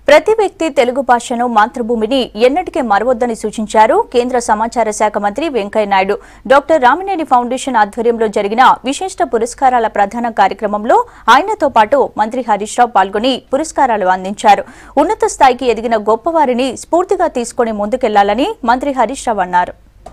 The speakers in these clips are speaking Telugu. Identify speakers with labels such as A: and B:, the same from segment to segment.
A: ప్రతి వ్యక్తి తెలుగు భాషను మాతృభూమిని ఎన్నటికీ మరవొద్దని సూచించారు కేంద్ర సమాచార శాఖ మంత్రి వెంకయ్య నాయుడు. డాక్టర్ రామినేని ఫౌండేషన్ ఆధ్వర్యంలో జరిగిన విశిష్ట పురస్కారాల ప్రధాన కార్యక్రమంలో ఆయనతో పాటు మంత్రి హరీష్ రావు పాల్గొని పురస్కారాలు అందించారు. ఉన్నత స్థాయికి ఎదిగిన గొప్పవారిని స్ఫూర్తిగా తీసుకుని ముందుకెళ్లాలని మంత్రి హరీష్ రావు అన్నారు.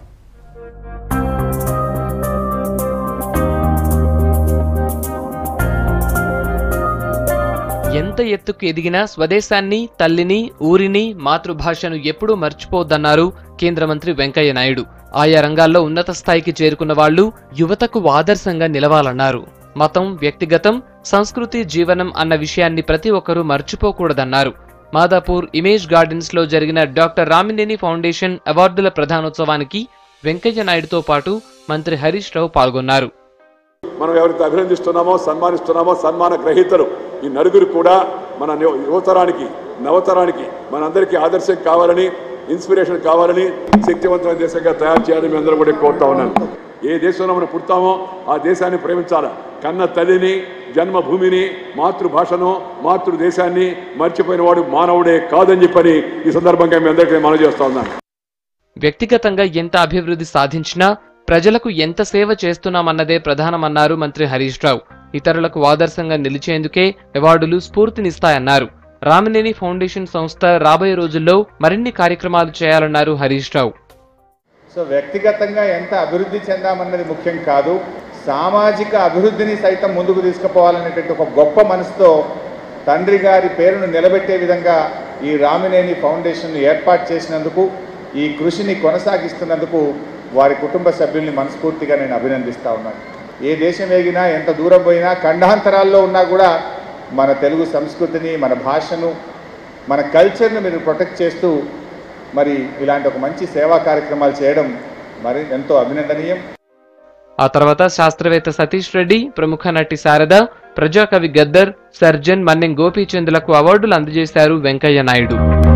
B: ఎంత ఎత్తుకు ఎదిగినా స్వదేశాన్ని, తల్లిని, ఊరిని, మాతృభాషను ఎప్పుడూ మర్చిపోవద్దన్నారు కేంద్ర మంత్రి వెంకయ్య నాయుడు. ఆయా రంగాల్లో ఉన్నత స్థాయికి చేరుకున్న వాళ్లు యువతకు ఆదర్శంగా నిలవాలన్నారు. మతం, వ్యక్తిగతం, సంస్కృతి, జీవనం అన్న విషయాన్ని ప్రతి ఒక్కరూ మర్చిపోకూడదన్నారు. మాదాపూర్ ఇమేజ్ గార్డెన్స్ లో జరిగిన డాక్టర్ రామినేని ఫౌండేషన్ అవార్డుల ప్రధానోత్సవానికి వెంకయ్య నాయుడుతో పాటు మంత్రి హరీష్ రావు పాల్గొన్నారు.
C: మనం ఎవరైతే అభినందిస్తున్నామో, సన్మానిస్తున్నామో, సన్మాన గ్రహీతలు ఈ నలుగురు కూడా మన యువతరానికి, నవతరానికి మనందరికీ ఆదర్శం కావాలని, ఇన్స్పిరేషన్ కావాలని, శక్తివంతమైన దేశంగా తయారు చేయాలని మీ అందరూ కూడా కోరుతా ఉన్నాను. ఏ దేశంలో మనం పుడతామో ఆ దేశాన్ని ప్రేమించాలి. కన్న తల్లిని, జన్మభూమిని, మాతృభాషను, మాతృదేశాన్ని మర్చిపోయిన వాడు మానవుడే కాదని చెప్పని ఈ సందర్భంగా మీ అందరికీ మనవి చేస్తా ఉన్నాను.
B: వ్యక్తిగతంగా ఎంత అభివృద్ధి సాధించినా ప్రజలకు ఎంత సేవ చేస్తున్నామన్నదే ప్రధానమన్నారు మంత్రి హరీష్ రావు. ఇతరులకు ఆదర్శంగా నిలిచేందుకే అవార్డులు స్ఫూర్తినిస్తాయన్నారు. రామినేని ఫౌండేషన్ సంస్థ రాబోయే రోజుల్లో మరిన్ని కార్యక్రమాలు చేయాలన్నారు హరీష్ రావు.
D: సో వ్యక్తిగతంగా ఎంత అభివృద్ధి చెందామన్నది ముఖ్యం కాదు, సామాజిక అభివృద్ధిని సైతం ముందుకు తీసుకుపోవాలనేటువంటి ఒక గొప్ప మనసుతో తండ్రి గారి పేరును నిలబెట్టే విధంగా ఈ రామినేని ఫౌండేషన్ ఏర్పాటు చేసినందుకు, ఈ కృషిని కొనసాగిస్తున్నందుకు వారి కుటుంబ సభ్యుల్ని మనస్ఫూర్తిగా నేను అభినందిస్తూ ఉన్నాను. ఏ దేశం వేగినా, ఎంత దూరం పోయినా, ఖండాంతరాల్లో ఉన్నా కూడా మన తెలుగు సంస్కృతిని, మన భాషను, మన కల్చర్ను మీరు ప్రొటెక్ట్ చేస్తూ మరి ఇలాంటి ఒక మంచి సేవా కార్యక్రమాలు చేయడం మరి ఎంతో అభినందనీయం.
B: ఆ తర్వాత శాస్త్రవేత్త సతీష్ రెడ్డి, ప్రముఖ నటి శారద, ప్రజాకవి గద్దర్, సర్జన్ మన్నెం గోపీచంద్లకు అవార్డులు అందజేశారు వెంకయ్య నాయుడు.